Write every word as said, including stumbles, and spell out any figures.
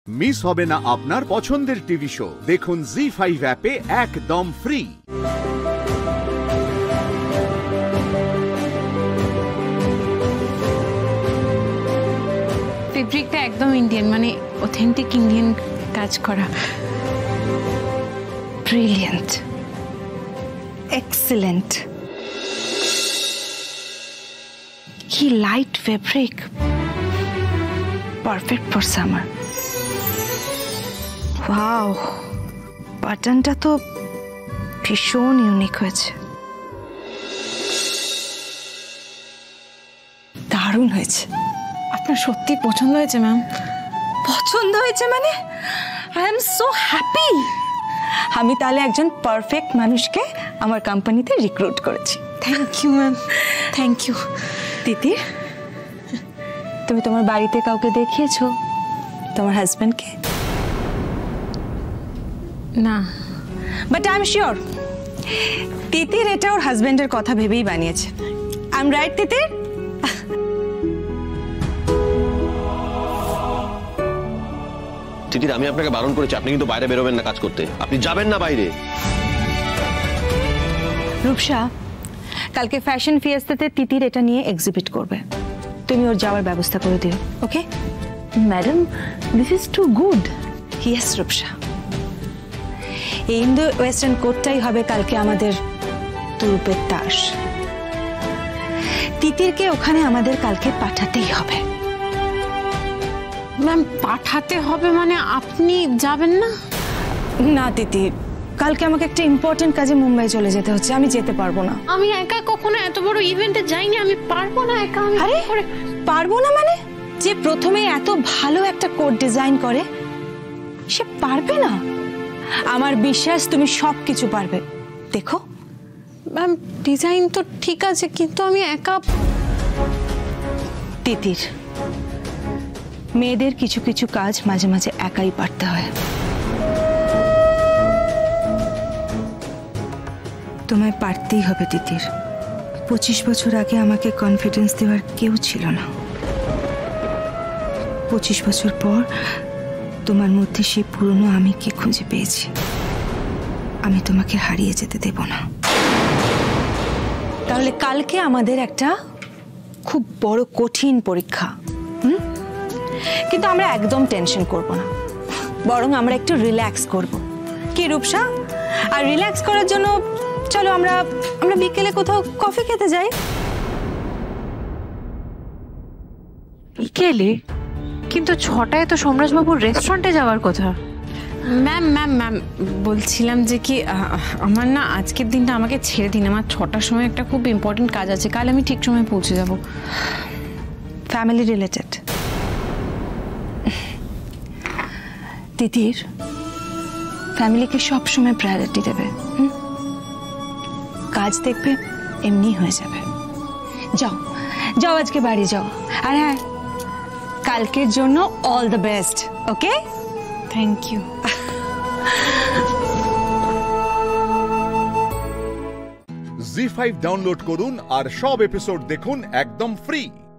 Miss হবে না আপনার পছন্দের টিভি শো। দেখুন জি ফাইভ অ্যাপে একদম ফ্রি। ফেব্রিকটা একদম ইন্ডিয়ান, মানে অথেন্টিক ইন্ডিয়ান কাজ করা। Brilliant, excellent. কি light fabric, perfect for summer. Wow, বাটনটা তো ভীষণ ইউনিক হয়েছে, দারুণ হয়েছে। আপনার সত্যি পছন্দ হয়েছে ম্যাম? পছন্দ হয়েছে মানে আই এম সো হ্যাপি। আমি তাহলে একজন পারফেক্ট মানুষকে আমার কোম্পানিতে রিক্রুট করেছি। Thank you ma'am, thank you. দিদি, তুমি তোমার বাড়িতে কাউকে দেখিয়েছো তোমার হাজবেন্ডকে? না, but I am sure Titir এটা ওর হাজবেন্ডের কথা ভেবেই বানিয়েছে। I am right Titir? Titir, আমি আপনাকে বারণ করেছি, আপনি কিন্তু বাইরে বেরোবেন না কাজ করতে। আপনি যাবেন না বাইরে। রূপসা, কালকে ফ্যাশন ফিয়েস্তাতে তিতির এটা নিয়ে এক্সিবিট করবে, তুমি ওর যাওয়ার ব্যবস্থা করে দিও। Okay madam, this is too good. Yes Rupsa, এই ইন্দো ওয়েস্টার্ন কোডটাই হবে কালকে আমাদের তুরুপের তাস। তিতিরকে ওখানে আমাদের কালকে পাঠাতেই হবে। ম্যাম, পাঠাতে হবে মানে আপনি যাবেন না? না তিতির, কালকে আমাকে একটা ইম্পর্টেন্ট কাজে মুম্বাই চলে যেতে হচ্ছে, আমি যেতে পারবো না। আমি একা কখনো এত বড় ইভেন্টে যাইনি, আমি পারবো না একা। আরে পারবো না মানে? যে প্রথমে এত ভালো একটা কোড ডিজাইন করে সে পারবে না? আমার বিশ্বাস তুমি সবকিছু পারবে, দেখো। ম্যাম, ডিজাইন তো ঠিক আছে, কিন্তু আমি একা। তিতির, মেয়েদের কিছু কিছু কাজ মাঝে মাঝে একাই পারতে হয়। তোমায় পারতেই হবে তিতির। পঁচিশ বছর আগে আমাকে কনফিডেন্স দেওয়ার কেউ ছিল না। পঁচিশ বছর পর তোমার মধ্যে সেই পুরনো আমি কি খুঁজে পেয়েছি। আমি তোমাকে হারিয়ে যেতে দেব না। তাহলে কালকে আমাদের একটা খুব বড় কঠিন পরীক্ষা, হুম? কিন্তু আমরা একদম টেনশন করব না, বরং আমরা একটু রিল্যাক্স করব। কি রূপসা? আর রিল্যাক্স করার জন্য চলো আমরা আমরা বিকেলে কোথাও কফি খেতে যাই। বিকেলে? কিন্তু ছটায় তো সোমরাজবাবুর রেস্টুরেন্টে যাওয়ার কথা। ম্যাম ম্যাম ম্যাম বলছিলাম যে কি, আমার না আজকের দিনটা আমাকে ছেড়ে দিন। আমার ছটার সময় একটা খুব ইম্পর্টেন্ট কাজ আছে, কাল আমি ঠিক সময় পৌঁছে যাব। Family related. তিতির, ফ্যামিলিকে সবসময় প্রায়োরিটি দেবে, হুম? কাজ দেখবে এমনি হয়ে যাবে। যাও যাও, আজকে বাড়ি যাও। আর হ্যাঁ, কালকের জন্য all the best. Okay, thank you. Zee five download করুন আর সব এপিসোড দেখুন একদম ফ্রি।